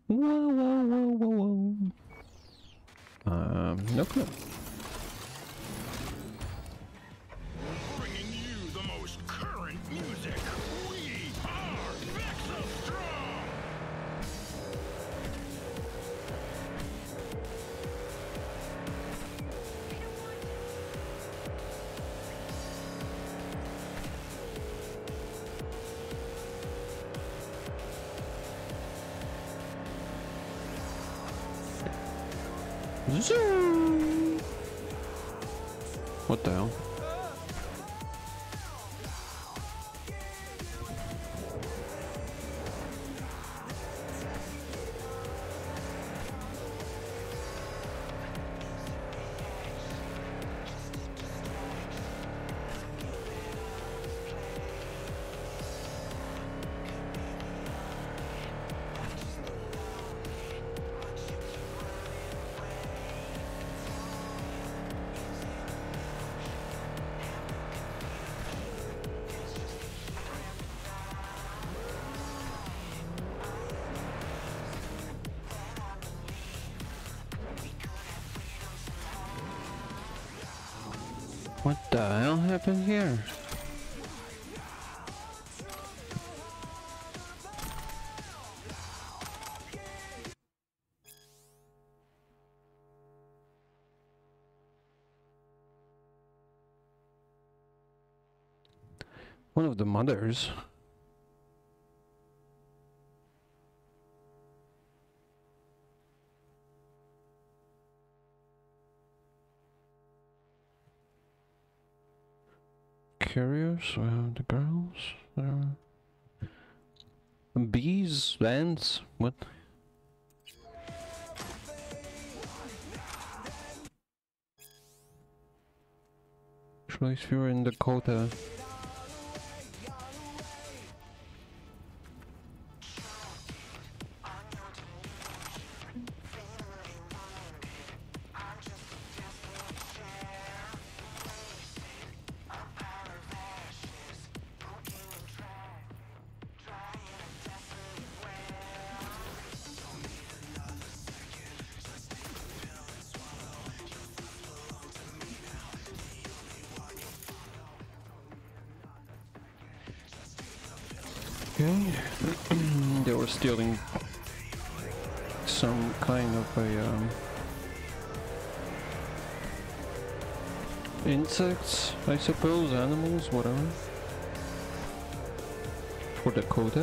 Whoa, whoa, whoa, whoa, whoa. No clue. Bringing you the most current music. We are Vexastrong! Zoom. What the hell? What the hell happened here? One of the mothers. Curious, the girls, bees, ants, what? Actually, if you're in Dakota. Okay, they were stealing some kind of a insects, I suppose, animals, whatever, for Dakota.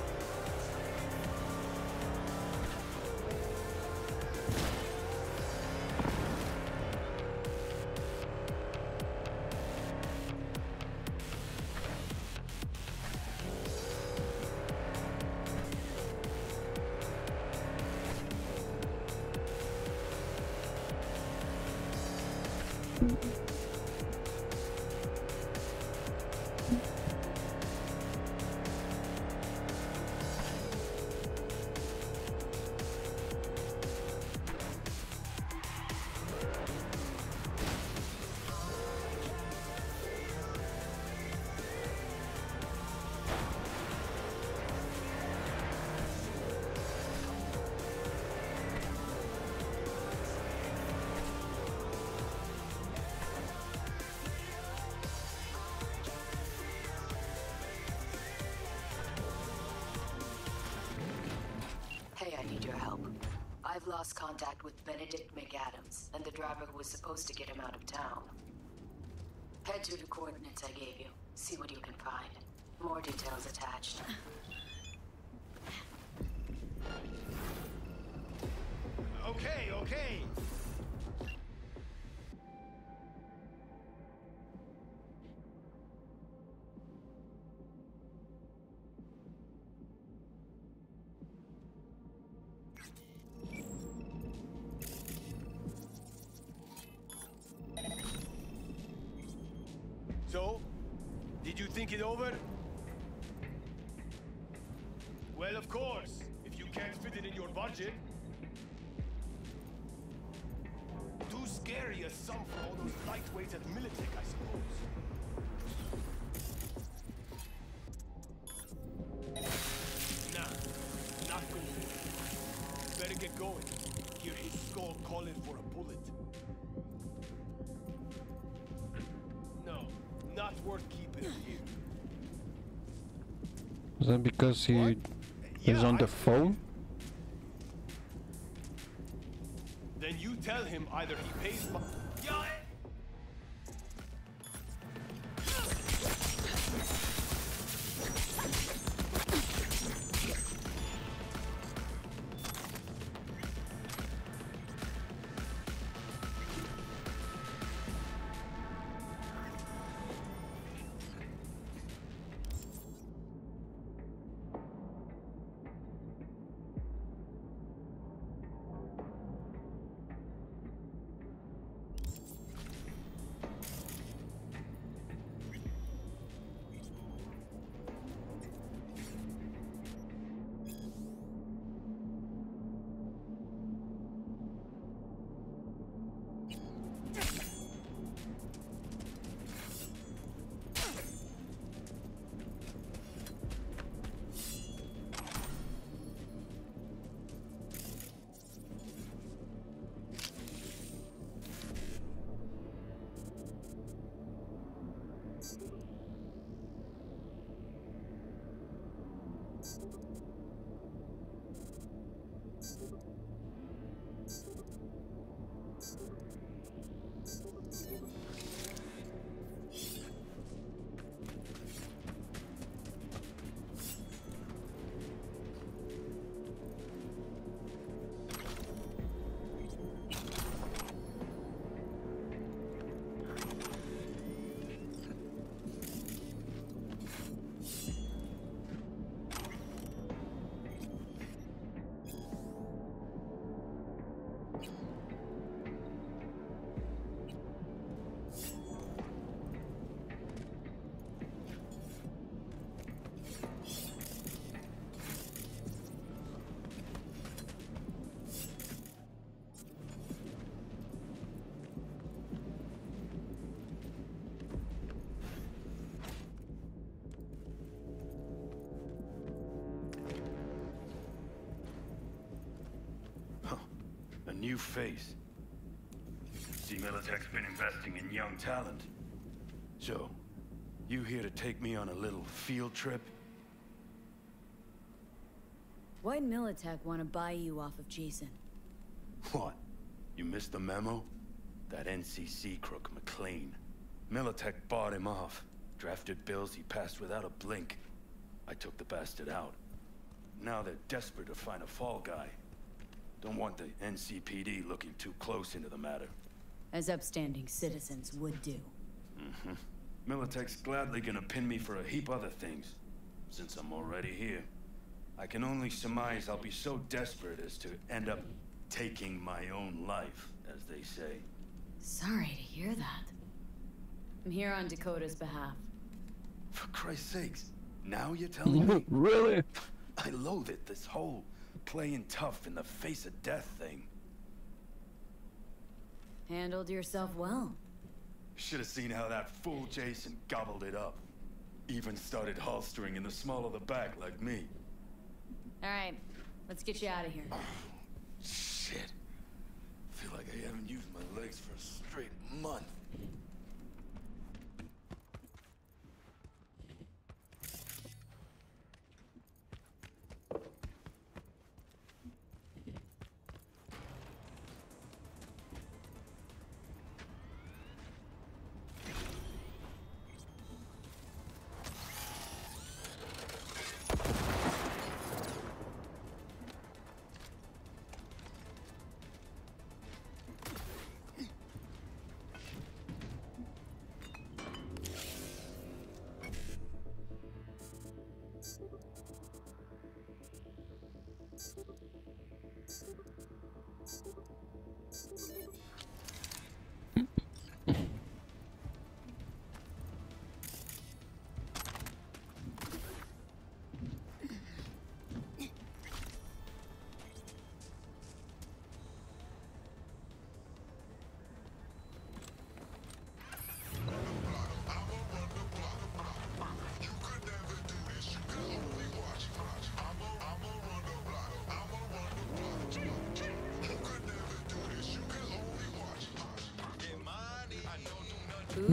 Hey, I need your help. I've lost contact with Benedict McAdams and the driver who was supposed to get him out of town. Head to the coordinates I gave you. See what you can find. More details attached. Okay, okay. So, did you think it over? Well, of course, if you can't fit it in your budget. Too scary a sum for all those lightweights at Militech, I suppose. Nah, not going to. going. Hear his skull calling for a bullet. No, not worth keeping him here. Is that because he What? is Yeah, on the I feel phone? you. Then you tell him either he pays my... Yeah, new face. See, Militech's been investing in young talent. So, you here to take me on a little field trip? Why'd Militech want to buy you off of Jason? What? You missed the memo? That NCC crook McLean. Militech bought him off. Drafted bills he passed without a blink. I took the bastard out. Now they're desperate to find a fall guy. Don't want the NCPD looking too close into the matter. As upstanding citizens would do. Militech's gladly gonna pin me for a heap other things, since I'm already here. I can only surmise I'll be so desperate as to end up taking my own life, as they say. Sorry to hear that. I'm here on Dakota's behalf. For Christ's sakes, now you're telling me? Really? I loathe it, this whole playing tough in the face of death thing. Handled yourself well. Should have seen how that fool Jason gobbled it up. Even started holstering in the small of the back like me. Alright, let's get you out of here. Shit. Feel like I haven't used my legs for a straight month.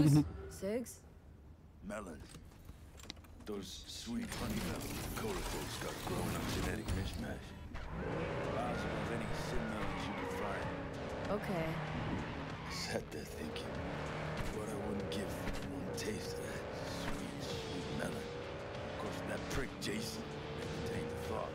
Booze? Cigs? Melon. Those sweet honey melons Dakota folks got growing up genetic mishmash. Ask me of any sin melons you can find. Okay. I sat there thinking, what I wouldn't give for one taste of that sweet melon. Of course, that prick Jason entertained the thought.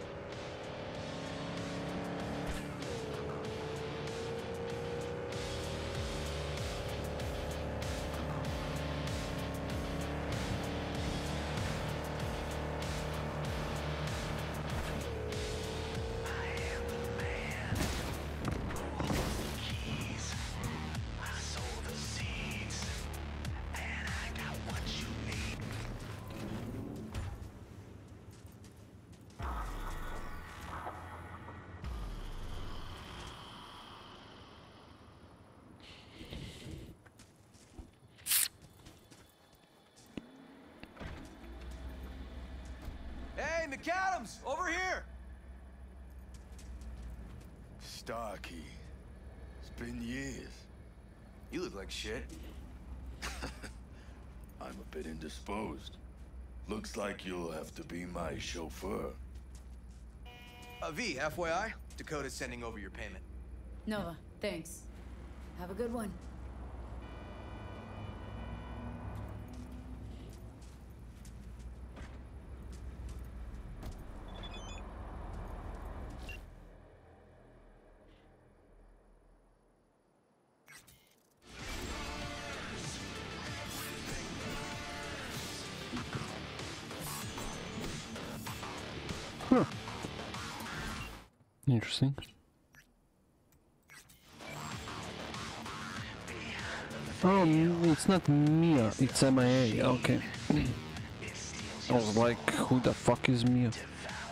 Hey, McAdams, over here! Starkey. It's been years. You look like shit. I'm a bit indisposed. Looks like you'll have to be my chauffeur. V, FYI, Dakota's sending over your payment. Nova, thanks. Have a good one. Huh. Interesting. Oh, it's not Mia, it's MIA, okay. I was like, who the fuck is Mia?